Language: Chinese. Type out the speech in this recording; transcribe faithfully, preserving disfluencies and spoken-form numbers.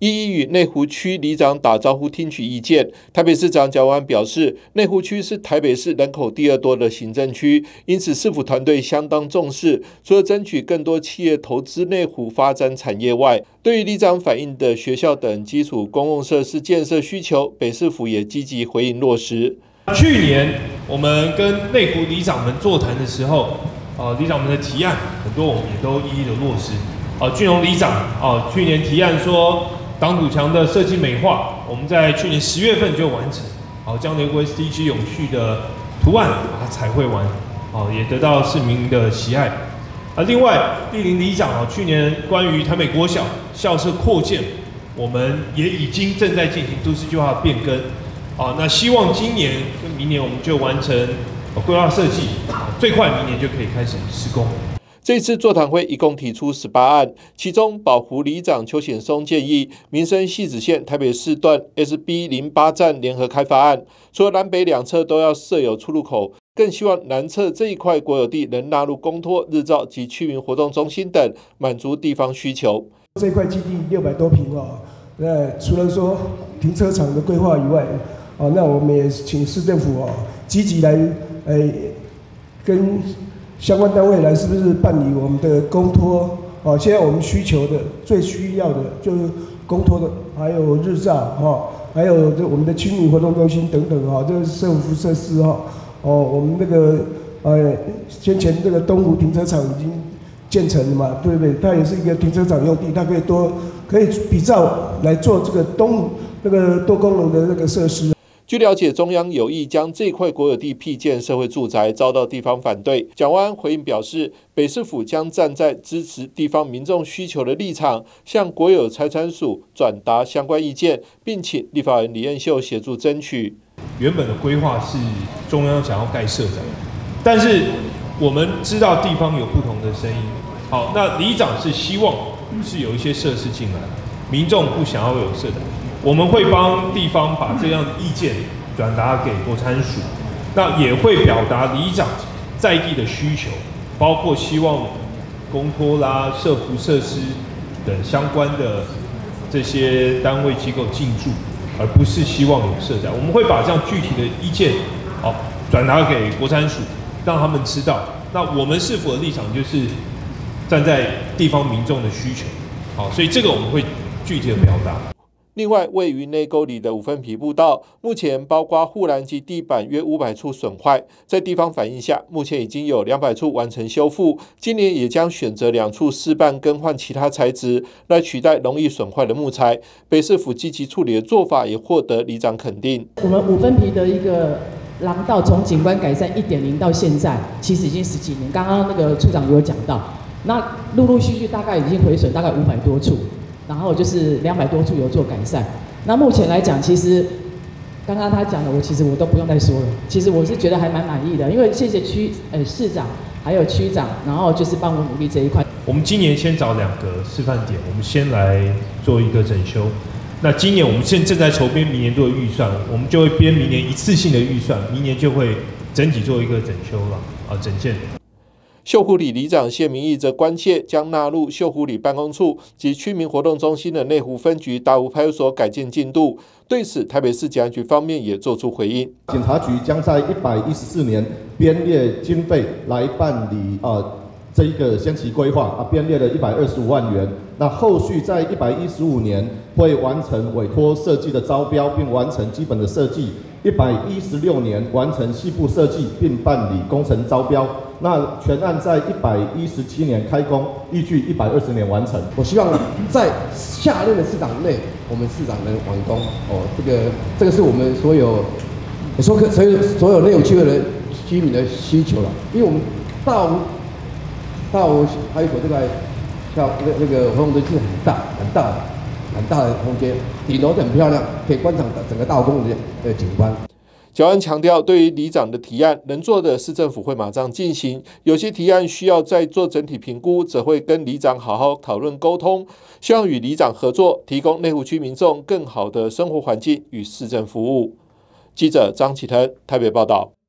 一一与内湖区里长打招呼，听取意见。台北市长蒋万安表示，内湖区是台北市人口第二多的行政区，因此市府团队相当重视。除了争取更多企业投资内湖发展产业外，对于里长反映的学校等基础公共设施建设需求，北市府也积极回应落实。 去年我们跟内湖里长们座谈的时候，呃，里长们的提案很多，我们也都一一的落实。呃，俊荣里长啊、呃，去年提案说。挡土墙的设计美化，我们在去年十月份就完成，好，将内湖 S D G 永续的图案把它彩绘完，好，也得到市民的喜爱。啊，另外，莅临里长啊，去年关于台北国小校舍扩建，我们也已经正在进行都市计划变更，啊，那希望今年跟明年我们就完成规划设计，最快明年就可以开始施工。 这次座谈会一共提出十八案，其中宝湖里长邱显松建议民生汐止线台北市段 S B 零八 站联合开发案，除了南北两侧都要设有出入口，更希望南侧这一块国有地能纳入公托、日照及居民活动中心等，满足地方需求。 这块基地六百多坪哦，那除了说停车场的规划以外，哦，那我们也请市政府哦积极来，诶，跟相关单位来是不是办理我们的公托？哦，现在我们需求的最需要的就是公托的，还有日照哈，还有这我们的居民活动中心等等哈，这个社福设施哈。哦，我们那个呃，先前这个东湖停车场已经建成了嘛，对不对？它也是一个停车场用地，它可以多可以比照来做这个东那个多功能的那个设施。 据了解，中央有意将这块国有地辟建社会住宅，遭到地方反对。蒋万安回应表示，北市府将站在支持地方民众需求的立场，向国有财产署转达相关意见，并请立法人李彦秀协助争取。 原本的规划是中央想要盖社宅，但是我们知道地方有不同的声音。好，那里长是希望是有一些设施进来，民众不想要有社宅。我们会帮地方把这样的意见转达给国产署，那也会表达里长在地的需求，包括希望公托啦、社福设施等相关的这些单位机构进驻，而不是希望有社宅。我们会把这样具体的意见，好转达给国产署，让他们知道。那我们市府的立场就是站在地方民众的需求，好，所以这个我们会具体的表达。 另外，位于内沟里的五分皮步道，目前包括护栏及地板约五百处损坏，在地方反映下，目前已经有两百处完成修复，今年也将选择两处试办更换其他材质，来取代容易损坏的木材。北市府积极处理的做法也获得里长肯定。 我们五分皮的一个廊道从景观改善 一点零 到现在，其实已经十几年。刚刚那个处长有讲到，那陆陆续续大概已经毁损大概五百多处。然后就是两百多处有做改善。那目前来讲，其实刚刚他讲的，我其实我都不用再说了。其实我是觉得还蛮满意的，因为谢谢区呃市长还有区长，然后就是帮我努力这一块。 我们今年先找两个示范点，我们先来做一个整修。那今年我们现在正在筹编明年度的预算，我们就会编明年一次性的预算，明年就会整体做一个整修了啊，整件。 秀湖里里长谢明义则关切将纳入秀湖里办公处及居民活动中心的内湖分局大湖派出所改建进度。对此，台北市检察局方面也做出回应。 检察局将在一百一十四年编列经费来办理呃这一个先期规划啊，编列了一百二十五万元。那后续在一百一十五年会完成委托设计的招标，并完成基本的设计。一百一十六年完成细部设计，并办理工程招标。那全案在一百一十七年开工，预计一百二十年完成。 我希望在下任的市长内，我们市长能完工。哦，这个这个是我们所有所可所有所有内湖区的人居民的需求了。因为我们大湖大湖派出所这个像那个那个活动中心很大很大很大的空间，顶楼很漂亮，可以观赏整个大湖公园的景观。 蒋万安强调，对于里长的提案，能做的市政府会马上进行；有些提案需要再做整体评估，则会跟里长好好讨论沟通，希望与里长合作，提供内湖区民众更好的生活环境与市政服务。记者张启腾台北报道。